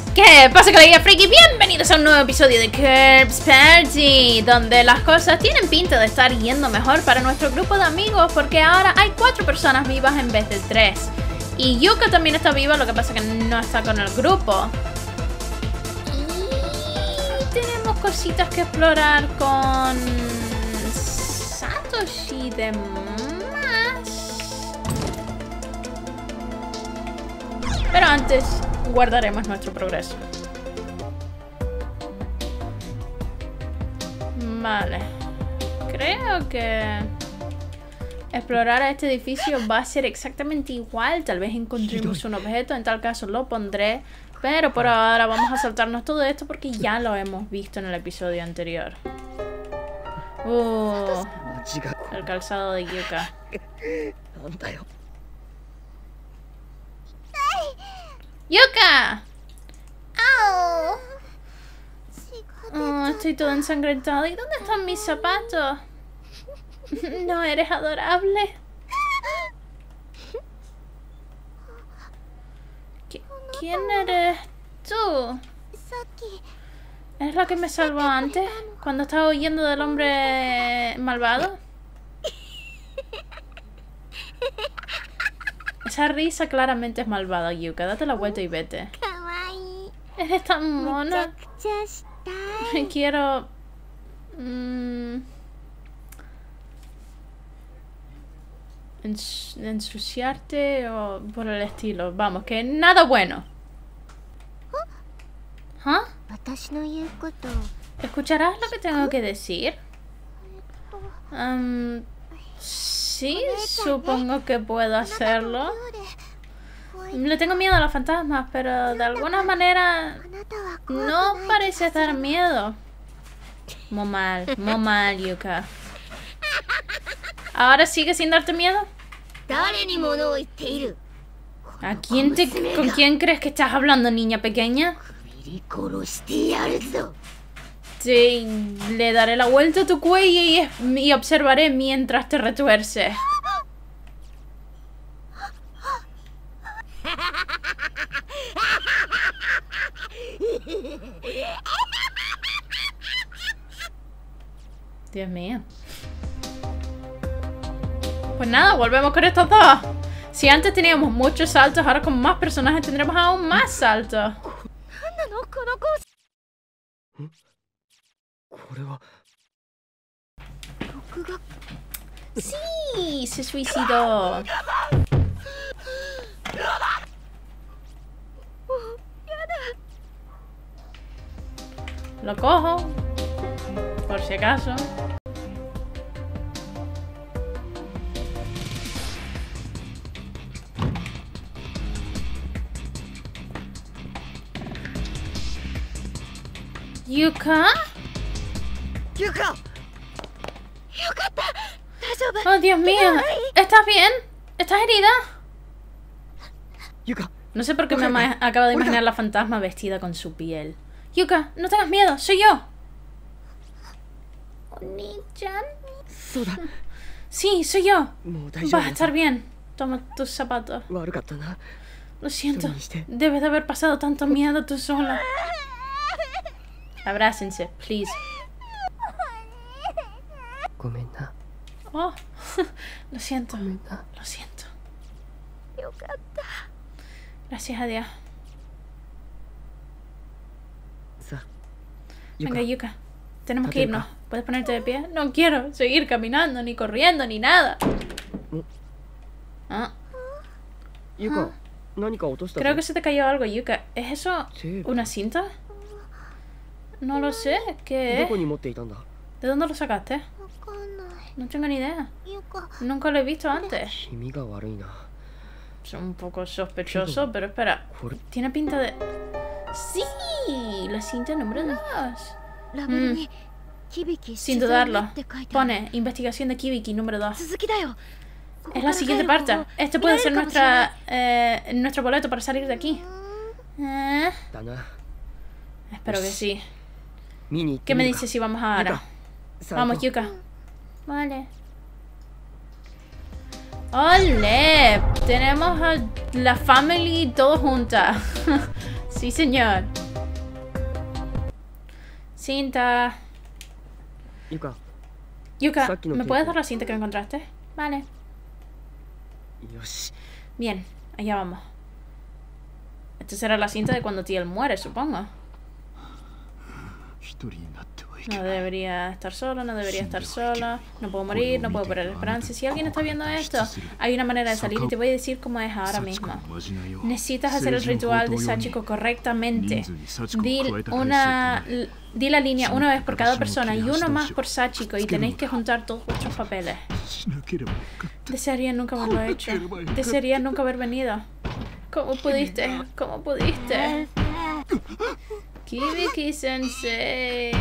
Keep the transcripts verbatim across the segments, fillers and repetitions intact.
¿Qué pasa, colega friki? Bienvenidos a un nuevo episodio de Curbs Party, donde las cosas tienen pinta de estar yendo mejor para nuestro grupo de amigos, porque ahora hay cuatro personas vivas en vez de tres. Y Yuka también está viva, lo que pasa que no está con el grupo. Y tenemos cositas que explorar con Satoshi y demás. Pero antes guardaremos nuestro progreso. Vale. Creo que explorar este edificio va a ser exactamente igual. Tal vez encontremos un objeto. En tal caso lo pondré. Pero por ahora vamos a saltarnos todo esto porque ya lo hemos visto en el episodio anterior. Uh, el calzado de Yuka. ¡Yuka! ¡Au! Oh, estoy toda ensangrentada. ¿Y dónde están mis zapatos? ¿No eres adorable? ¿Qui- ¿Quién eres tú? ¿Es la que me salvó antes? Cuando estaba huyendo del hombre malvado. Esa risa claramente es malvada, Yuka. Date la vuelta y vete. Eres tan mona. Quiero... Mm, ens ensuciarte o por el estilo. Vamos, que nada bueno. ¿Ah? ¿Escucharás lo que tengo que decir? Um, sí, supongo que puedo hacerlo. Le tengo miedo a los fantasmas, pero de alguna manera no pareces dar miedo. Muy mal, muy mal, Yuka. ¿Ahora sigue sin darte miedo? ¿A quién te, ¿Con quién crees que estás hablando, niña pequeña? Sí, le daré la vuelta a tu cuello y, y observaré mientras te retuerces. Dios mío. Pues nada, volvemos con estos dos. Si antes teníamos muchos saltos, ahora con más personajes tendremos aún más saltos. Sí, se suicidó. Lo cojo, por si acaso. Yuka? Yuka. Oh, Dios mío. ¿Estás bien? ¿Estás herida? Yuka. No sé por qué me acabo de imaginar la fantasma vestida con su piel. Yuka, no tengas miedo, soy yo. ¿Oni-chan? Sí, soy yo. Vas a estar bien. Toma tus zapatos. Lo siento. Debes de haber pasado tanto miedo tú sola. Abrácense, please. Oh, lo siento. Lo siento. Gracias a Dios. Venga, Yuka. Tenemos que irnos. ¿Puedes ponerte de pie? No quiero seguir caminando, ni corriendo, ni nada. Ah. Yuka, Creo que se te cayó algo, Yuka. ¿Es eso una cinta? No lo sé. ¿Qué es? ¿De dónde lo sacaste? No tengo ni idea. Nunca lo he visto antes. Es un poco sospechoso, pero espera. Tiene pinta de... ¡Sí! La cinta número dos. Mm. Sin dudarlo. Pone investigación de Kibiki número dos. Es la siguiente parte. Este puede ser nuestra, eh, nuestro boleto para salir de aquí. Eh, espero que sí. ¿Qué me dices si vamos ahora? Vamos, Yuka. Vale. ¡Ole! Tenemos a la family todos juntas. Sí, señor. cinta. Yuka. Yuka, ¿me puedes dar la cinta que me encontraste? Vale. Bien, allá vamos. Esta será la cinta de cuando Tiel muere, supongo. No debería estar solo, no debería estar sola. No puedo morir, no puedo perder la esperanza. Si alguien está viendo esto, hay una manera de salir y te voy a decir cómo es ahora mismo. Necesitas hacer el ritual de Sachiko correctamente. Di, una, di la línea una vez por cada persona y uno más por Sachiko y tenéis que juntar todos vuestros papeles. Desearía nunca haberlo hecho. Desearía nunca haber venido. ¿Cómo pudiste? ¿Cómo pudiste? Kibiki Sensei.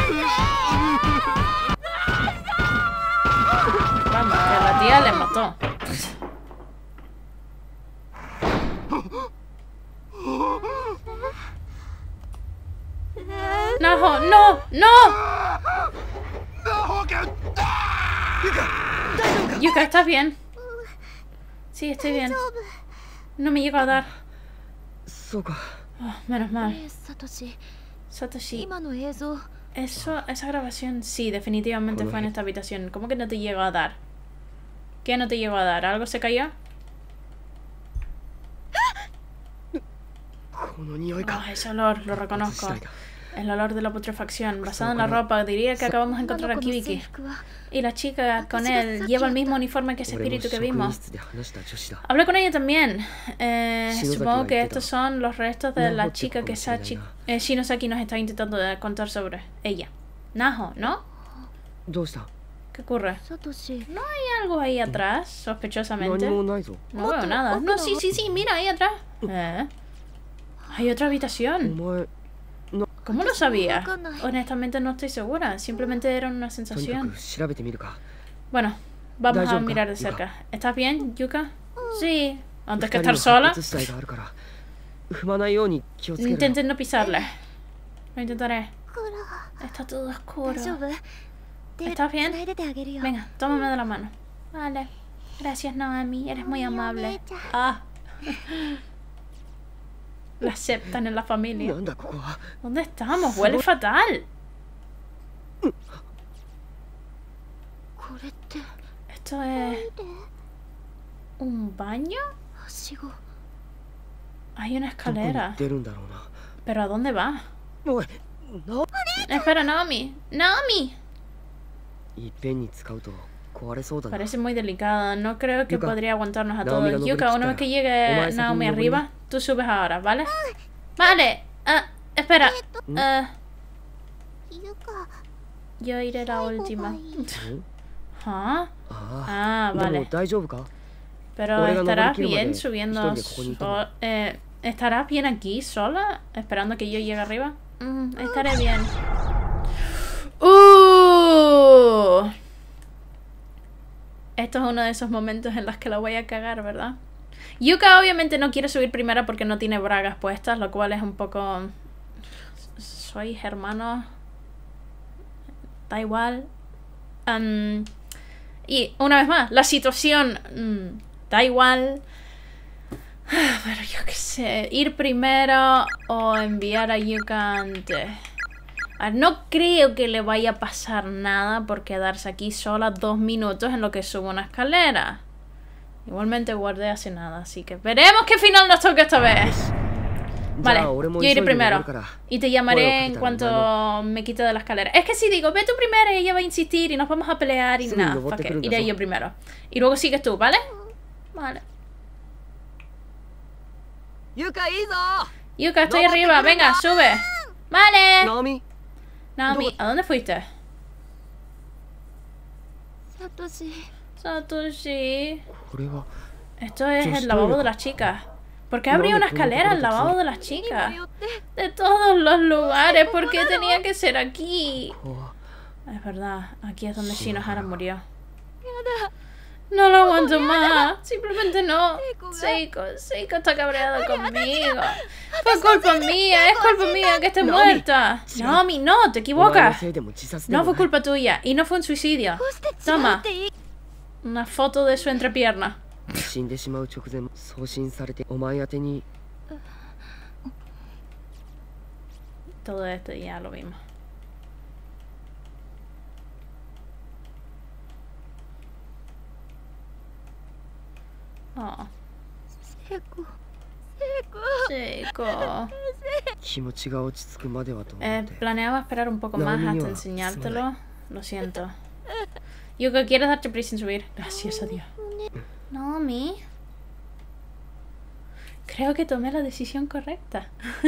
Vamos, que la tía le mató. No, no, no. Yuka, ¿estás bien? Sí, estoy bien. No me llego a dar. Oh, menos mal. Satoshi. Eso, esa grabación, sí, definitivamente fue en esta habitación. ¿Cómo que no te llegó a dar? ¿Qué no te llegó a dar? ¿Algo se cayó? Oh, ese olor, lo reconozco. El olor de la putrefacción. Basado en la ropa, diría que acabamos de encontrar a Kibiki. Y la chica con él lleva el mismo uniforme que ese espíritu que vimos. Hablé con ella también. Eh, supongo que estos son los restos de la chica que Sachi, eh, Shinosaki nos está intentando contar sobre ella. Naho, ¿no? ¿Qué ocurre? ¿No hay algo ahí atrás, sospechosamente? No veo nada. No, sí, sí, sí, mira, ahí atrás. Eh, hay otra habitación. ¿Cómo lo sabía? Honestamente no estoy segura. Simplemente era una sensación. Bueno, vamos a mirar de cerca. ¿Estás bien, Yuka? Sí. Antes que estar sola. Intenten no pisarle. Lo intentaré. Está todo oscuro. ¿Estás bien? Venga, tómame de la mano. Vale. Gracias, Naomi. Eres muy amable. Ah. La aceptan en la familia. ¿Dónde estamos? Huele fatal. ¿Esto es un baño? Hay una escalera. ¿Pero a dónde va? Espera, Naomi. ¡Naomi! Parece muy delicada. No creo que podría aguantarnos a todos. Yuka, una vez que llegue Naomi arriba, tú subes ahora, ¿vale? Vale. Uh, espera. Uh, yo iré la última. ¿Ah? Ah, vale. Pero ¿estarás bien subiendo? So eh, ¿Estarás bien aquí sola? Esperando que yo llegue arriba. Mm, estaré bien. Uh. Esto es uno de esos momentos en los que la voy a cagar, ¿verdad? Yuka obviamente no quiere subir primero porque no tiene bragas puestas, lo cual es un poco... Soy hermano. Da igual. Um, y una vez más, la situación... Um, da igual. Pero yo qué sé. Ir primero o enviar a Yuka antes. No creo que le vaya a pasar nada por quedarse aquí sola dos minutos en lo que sube una escalera. Igualmente guardé hace nada, así que veremos qué final nos toca esta vez. Vale, yo iré primero. Y te llamaré en cuanto me quite de la escalera. Es que si digo, ve tú primero y ella va a insistir y nos vamos a pelear y nada, okay, iré yo primero. Y luego sigues tú, ¿vale? Vale. Yuka, estoy arriba, venga, sube. Vale. Naomi, ¿a dónde fuiste? Satoshi. Satoshi. Esto es el lavabo de las chicas. ¿Por qué habría una escalera al lavabo de las chicas? De todos los lugares, ¿por qué tenía que ser aquí? Es verdad, aquí es donde Shinohara murió. No lo aguanto más. Simplemente no. Seiko, Seiko está cabreada conmigo. Fue culpa mía, es culpa mía que esté muerta. Naomi, no, te equivocas. No fue culpa tuya y no fue un suicidio. Toma. Una foto de su entrepierna. Todo esto ya lo vimos. Oh. Seiko. Seiko. Eh, planeaba esperar un poco más hasta enseñártelo. Lo siento. Yuka, ¿quieres darte prisa sin subir? Gracias a Dios. Naomi. Creo que tomé la decisión correcta.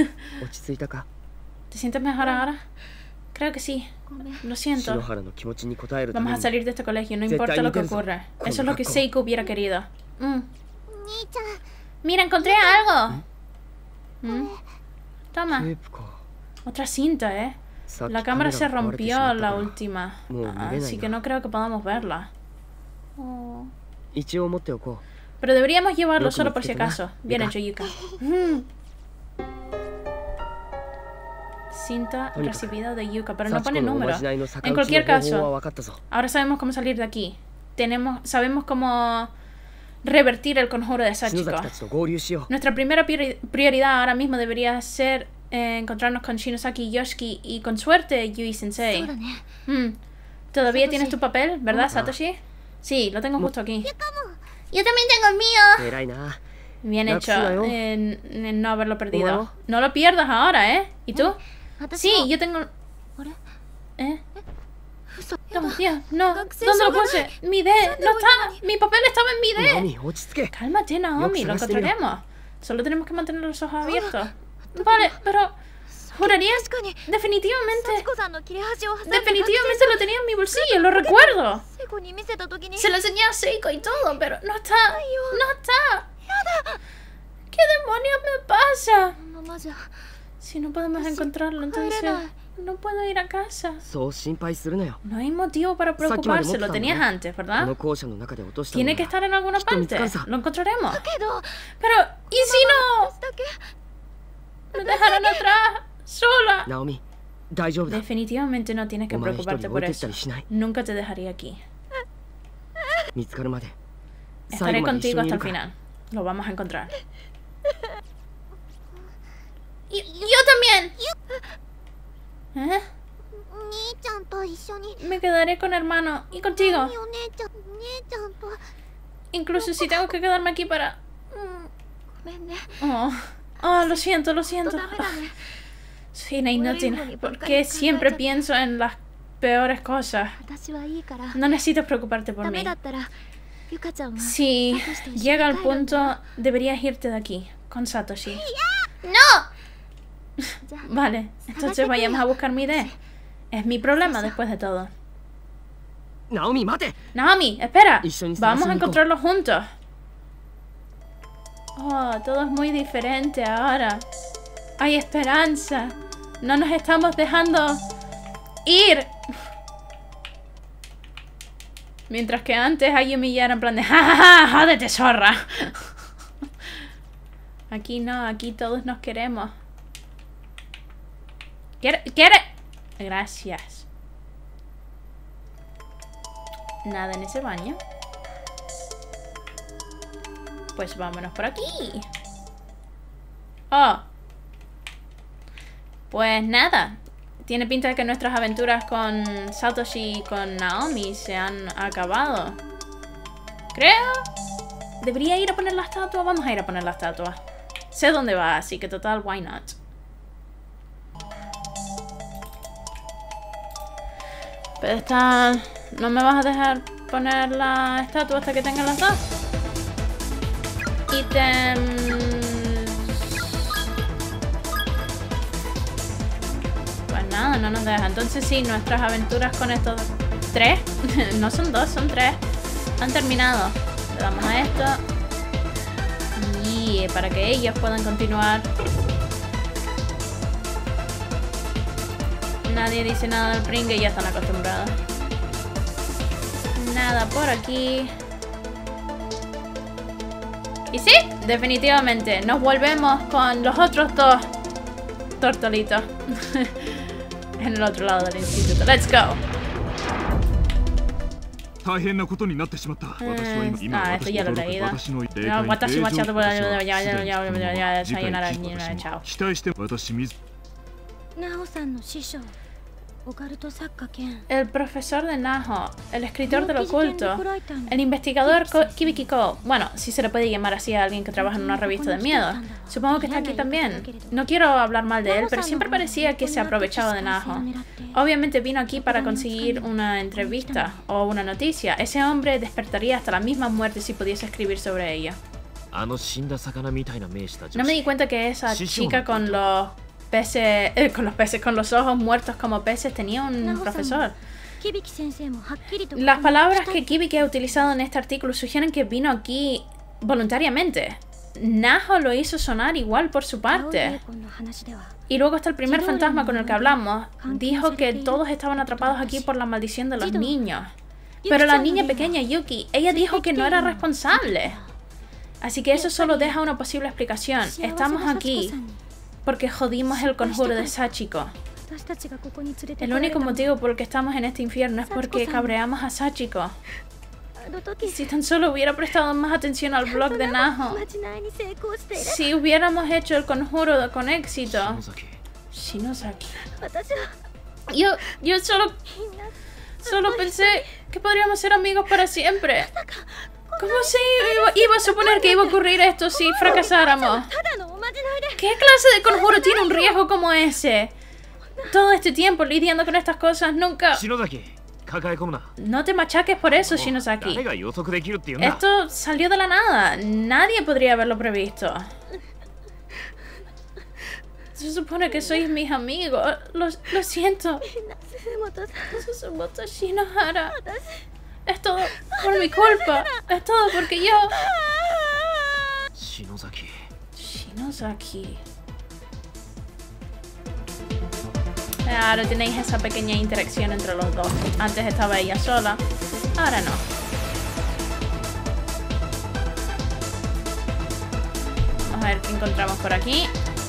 ¿Te sientes mejor ahora? Creo que sí. Lo siento. Vamos a salir de este colegio, no importa lo que ocurra. Eso es lo que Seiko hubiera querido. Mm. Mira, encontré algo. ¿Mm? Toma. Otra cinta, ¿eh? La cámara se rompió la última. Así que no creo que podamos verla. Oh. Pero deberíamos llevarlo solo por si acaso. Bien hecho, Yuka. Mm. Cinta recibida de Yuka, pero no pone número. En cualquier caso, ahora sabemos cómo salir de aquí. Tenemos, sabemos cómo revertir el conjuro de Sachiko. Nuestra primera prioridad ahora mismo debería ser eh, encontrarnos con Shinosaki, Yoshiki y con suerte Yui Sensei. Mm. ¿Todavía tienes tu papel, verdad, Satoshi? Sí, lo tengo justo aquí. Yo también tengo el mío. Bien hecho en, en no haberlo perdido. No lo pierdas ahora, ¿eh? ¿Y tú? Sí, yo tengo... ¿Eh? No, Dios, no. ¿Dónde lo puse? Mi D. No está. Mi papel estaba en mi D. Cálmate, Naomi. Lo encontraremos. Solo tenemos que mantener los ojos abiertos. Vale, pero... ¿Jurarías? Definitivamente... Definitivamente lo tenía en mi bolsillo, lo recuerdo. Se lo enseñé a Seiko y todo, pero no está. No está. ¿Qué demonios me pasa? Si no podemos encontrarlo, entonces no puedo ir a casa. No hay motivo para preocuparse, lo tenías antes, ¿verdad? Tiene que estar en alguna parte. Lo encontraremos. Pero, ¿y si no? Me dejaron atrás, sola. Definitivamente no tienes que preocuparte por eso. Nunca te dejaría aquí. Estaré contigo hasta el final. Lo vamos a encontrar. Y yo también. ¿Eh? Me quedaré con hermano y contigo. Incluso si tengo que quedarme aquí para... Oh, oh, lo siento, lo siento. Soy una inútil. Porque siempre pienso en las peores cosas. No necesitas preocuparte por mí. Si llega al punto, deberías irte de aquí, con Satoshi. ¡No! Vale, entonces vayamos a buscar mi D. Es mi problema después de todo. Naomi, mate. Naomi, espera. Vamos a encontrarlo juntos. Oh, todo es muy diferente ahora. Hay esperanza. No nos estamos dejando ir. Mientras que antes hay humillar en plan de ¡ja, ja, ja! ¡Jódete, zorra! Aquí no, aquí todos nos queremos. ¿Quiere? ¿Quiere? Gracias. Nada en ese baño. Pues vámonos por aquí. Oh. Pues nada. Tiene pinta de que nuestras aventuras con Satoshi y con Naomi se han acabado. Creo. Debería ir a poner la estatua. Vamos a ir a poner la estatua. Sé dónde va, así que total, why not. Pero esta... ¿No me vas a dejar poner la estatua hasta que tenga las dos? Ítem... Pues nada, no nos deja. Entonces sí, nuestras aventuras con estos tres, no son dos, son tres, han terminado. Le damos a esto. Y para que ellos puedan continuar. Nadie dice nada del pringue y ya están acostumbrados. Nada por aquí. Y sí, definitivamente, nos volvemos con los otros dos tortolitos. En el otro lado del instituto. Let's go. Eh, ah, esto ya lo he leído. No, watashi wa chao por ya ya ya ya ya sayonara, chao. El profesor de Naho, el escritor del oculto, el investigador Kibiki Ko. Bueno, si se le puede llamar así a alguien que trabaja en una revista de miedo. Supongo que está aquí también. No quiero hablar mal de él, pero siempre parecía que se aprovechaba de Naho. Obviamente vino aquí para conseguir una entrevista o una noticia. Ese hombre despertaría hasta la misma muerte si pudiese escribir sobre ella. No me di cuenta que esa chica con los peces, eh, con los peces, con los ojos muertos como peces tenía un profesor. Las palabras que Kibiki ha utilizado en este artículo sugieren que vino aquí voluntariamente. Naho lo hizo sonar igual por su parte. Y luego está el primer fantasma con el que hablamos. Dijo que todos estaban atrapados aquí por la maldición de los niños. Pero la niña pequeña, Yuki, ella dijo que no era responsable. Así que eso solo deja una posible explicación. Estamos aquí porque jodimos el conjuro de Sachiko. El único motivo por el que estamos en este infierno es porque cabreamos a Sachiko. Si tan solo hubiera prestado más atención al blog de Naho. Si hubiéramos hecho el conjuro con éxito. Shinosaki. Yo, yo solo, solo pensé que podríamos ser amigos para siempre. ¿Cómo se iba, iba a suponer que iba a ocurrir esto si fracasáramos? ¿Qué clase de conjuro tiene un riesgo como ese? Todo este tiempo lidiando con estas cosas, nunca... No te machaques por eso, Shinosaki. Esto salió de la nada. Nadie podría haberlo previsto. Se supone que sois mis amigos. Lo, lo siento. Susumoto Shinohara. Es todo por mi culpa. Es todo porque yo... Shinosaki. Shinosaki. Ahora tenéis esa pequeña interacción entre los dos. Antes estaba ella sola. Ahora no. Vamos a ver qué encontramos por aquí.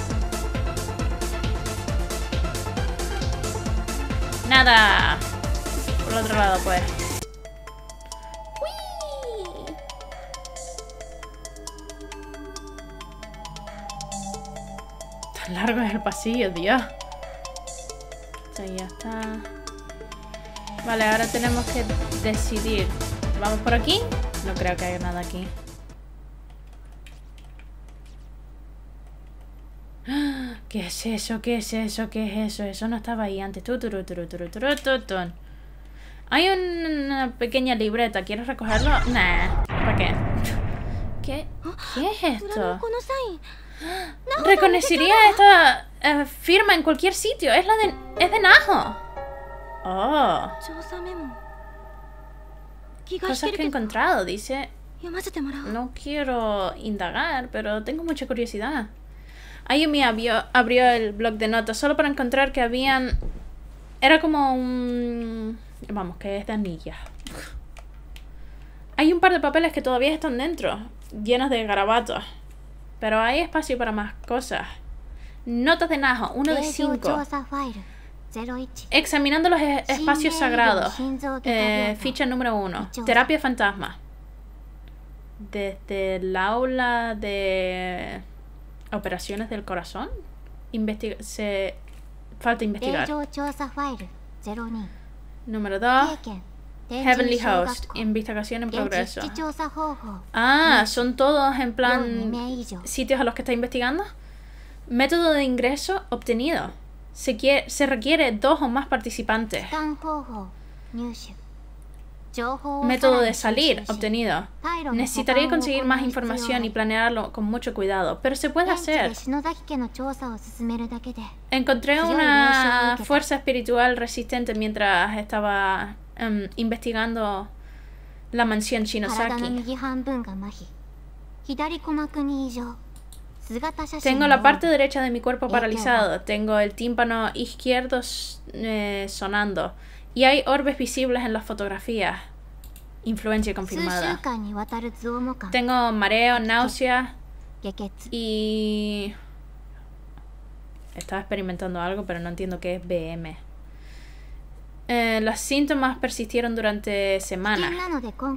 Nada. Por el otro lado, pues. Tan largo es el pasillo, Dios. Ahí ya está. Vale, ahora tenemos que decidir. ¿Vamos por aquí? No creo que haya nada aquí. ¿Qué es eso? ¿Qué es eso? ¿Qué es eso? Eso no estaba ahí antes. Hay una pequeña libreta. ¿Quieres recogerlo? Nah. ¿Para qué? ¿Qué? ¿Qué es esto? Reconocería esta uh, firma en cualquier sitio. Es la de... Es de Naho. Oh. Cosas que he encontrado, dice. No quiero indagar, pero tengo mucha curiosidad. Ayumi abrió, abrió el blog de notas solo para encontrar que habían... Era como un... Vamos, que es de anillas. Hay un par de papeles que todavía están dentro, llenos de garabatos. Pero hay espacio para más cosas. Notas de Naho, uno de cinco. Examinando los es espacios sagrados. Eh, ficha número uno. Terapia fantasma. Desde el aula de operaciones del corazón. Investiga se falta investigar. Número dos. Heavenly Host, investigación en progreso. Ah, son todos en plan sitios a los que está investigando. Método de ingreso obtenido. Se, quiere, se requiere dos o más participantes. Método de salir obtenido. Necesitaría conseguir más información y planearlo con mucho cuidado, pero se puede hacer. Encontré una fuerza espiritual resistente mientras estaba um, investigando la mansión Shinosaki. Tengo la parte derecha de mi cuerpo paralizado. Tengo el tímpano izquierdo eh, sonando. Y hay orbes visibles en las fotografías. Influencia confirmada. Tengo mareo, náusea. Y... Estaba experimentando algo, pero no entiendo qué es B M. Eh, los síntomas persistieron durante semanas.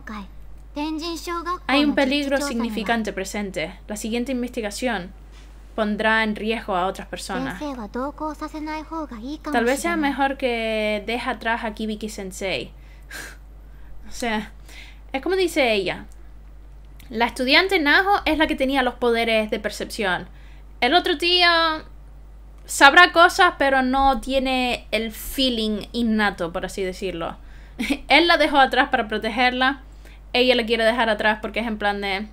Hay un peligro significante presente. La siguiente investigación pondrá en riesgo a otras personas. Tal vez sea mejor que deje atrás a Kibiki Sensei. O sea, es como dice ella. La estudiante Naho es la que tenía los poderes de percepción. El otro tío sabrá cosas, pero no tiene el feeling innato, por así decirlo. Él la dejó atrás para protegerla. Ella la quiere dejar atrás porque es en plan de...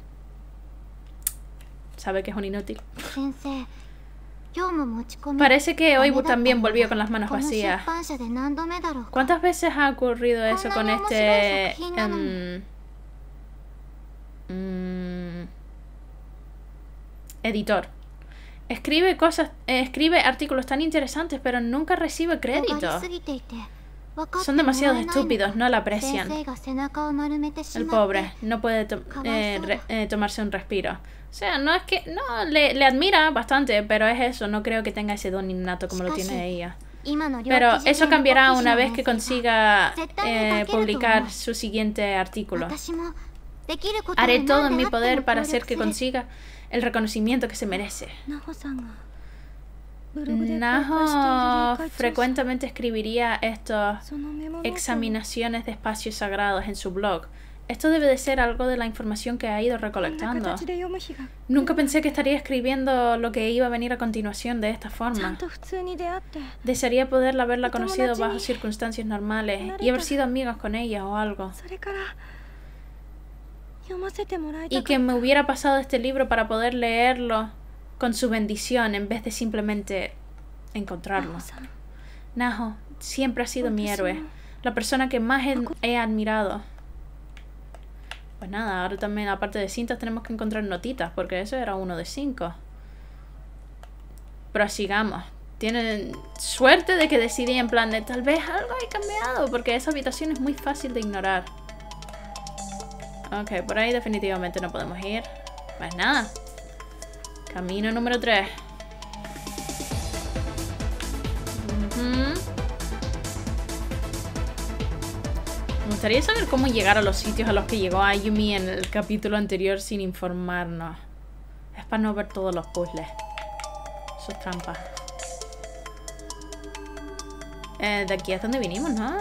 sabe que es un inútil. Parece que hoy también volvió con las manos vacías. ¿Cuántas veces ha ocurrido eso con este... Um, um, editor? Escribe cosas, eh, escribe artículos tan interesantes, pero nunca recibe crédito. Son demasiado estúpidos, no la aprecian. El pobre no puede to eh, re eh, tomarse un respiro. O sea, no es que... No, le, le admira bastante, pero es eso. No creo que tenga ese don innato como lo tiene ella. Pero eso cambiará una vez que consiga eh, publicar su siguiente artículo. Haré todo en mi poder para hacer que consiga el reconocimiento que se merece. Naho frecuentemente escribiría estas examinaciones de espacios sagrados en su blog. Esto debe de ser algo de la información que ha ido recolectando. Nunca pensé que estaría escribiendo lo que iba a venir a continuación de esta forma. Desearía poder haberla conocido bajo circunstancias normales y haber sido amigos con ella o algo. Y que me hubiera pasado este libro para poder leerlo con su bendición en vez de simplemente encontrarlo. Naho siempre ha sido mi héroe, la persona que más he, he admirado. Pues nada, ahora también aparte de cintas tenemos que encontrar notitas, porque eso era uno de cinco. Pero sigamos. Tienen suerte de que decidí en plan de tal vez algo he cambiado, porque esa habitación es muy fácil de ignorar. Ok, por ahí definitivamente no podemos ir. Pues nada. Camino número tres. Uh-huh. Me gustaría saber cómo llegar a los sitios a los que llegó Ayumi en el capítulo anterior sin informarnos. Es para no ver todos los puzzles. Eso es trampa. Eh, de aquí es donde vinimos, ¿no?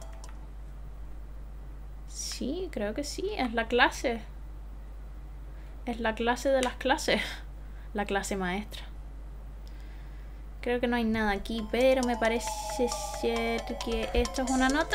Sí, creo que sí. Es la clase. Es la clase de las clases. La clase maestra. Creo que no hay nada aquí, pero me parece ser que esto es una nota.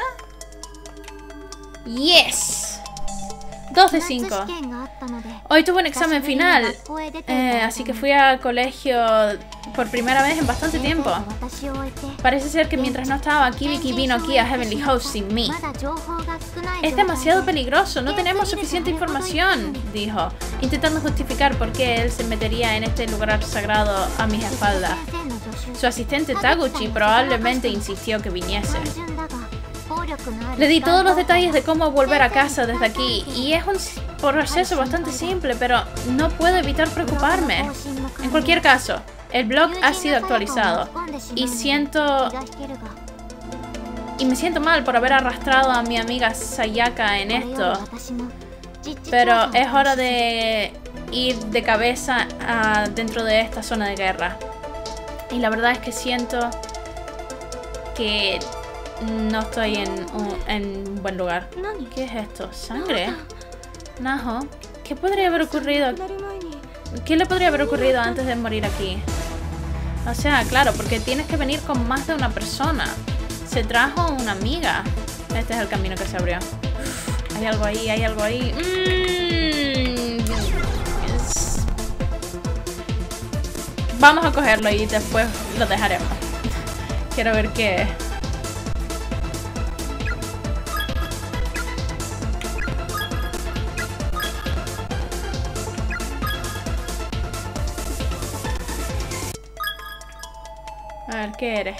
¡Yes! dos de cinco. Hoy tuve un examen final, eh, así que fui al colegio por primera vez en bastante tiempo. Parece ser que mientras no estaba, Kibiki vino aquí a Heavenly Host sin mí. Es demasiado peligroso, no tenemos suficiente información, dijo, intentando justificar por qué él se metería en este lugar sagrado a mis espaldas. Su asistente Taguchi probablemente insistió que viniese. Le di todos los detalles de cómo volver a casa desde aquí y es un proceso bastante simple, pero no puedo evitar preocuparme. En cualquier caso, el blog ha sido actualizado y siento... Y me siento mal por haber arrastrado a mi amiga Sayaka en esto. Pero es hora de ir de cabeza a dentro de esta zona de guerra. Y la verdad es que siento que no estoy en un, en un buen lugar. ¿Qué es esto? ¿Sangre? Naho, ¿qué podría haber ocurrido? ¿Qué le podría haber ocurrido antes de morir aquí? O sea, claro, porque tienes que venir con más de una persona. Se trajo una amiga. Este es el camino que se abrió. Uf, hay algo ahí, hay algo ahí. Mm, es... Vamos a cogerlo y después lo dejaremos. Quiero ver qué es. A ver, ¿qué eres?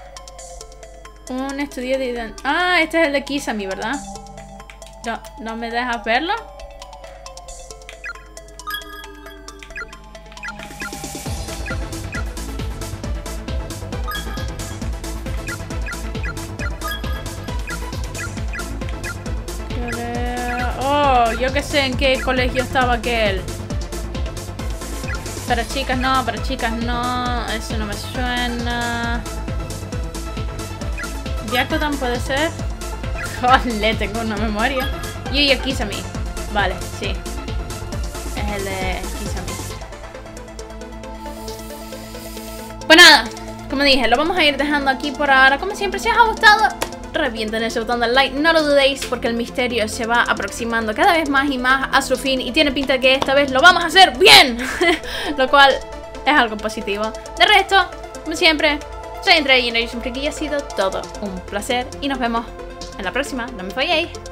Un estudiante de... Ah, este es el de Kisame, ¿verdad? No, ¿no me dejas verlo? Oh, yo que sé en qué colegio estaba aquel. Para chicas no, para chicas no. Eso no me suena. Byakugan puede ser. Joder, tengo una memoria. Yuya Kisame. Vale, sí. Es el de Kisame. Pues nada, como dije, lo vamos a ir dejando aquí por ahora. Como siempre, si os ha gustado, revienten ese botón del like, no lo dudéis, porque el misterio se va aproximando cada vez más y más a su fin. Y tiene pinta de que esta vez lo vamos a hacer bien. Lo cual es algo positivo. De resto, como siempre, soy Andrea y ha sido todo un placer. Y nos vemos en la próxima. No me falléis.